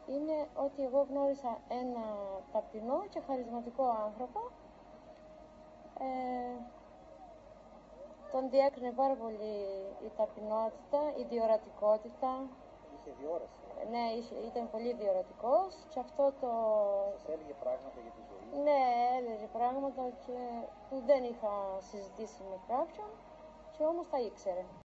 είναι ότι εγώ γνώρισα ένα ταπεινό και χαρισματικό άνθρωπο. Τον διέκρινε πάρα πολύ η ταπεινότητα, η διορατικότητα. Είχε διόραση. Ναι, ήταν πολύ διορατικός και αυτό το... Σας έλεγε πράγματα για τη ζωή. Ναι, έλεγε πράγματα και που δεν είχα συζητήσει με κάποιον και όμως τα ήξερε.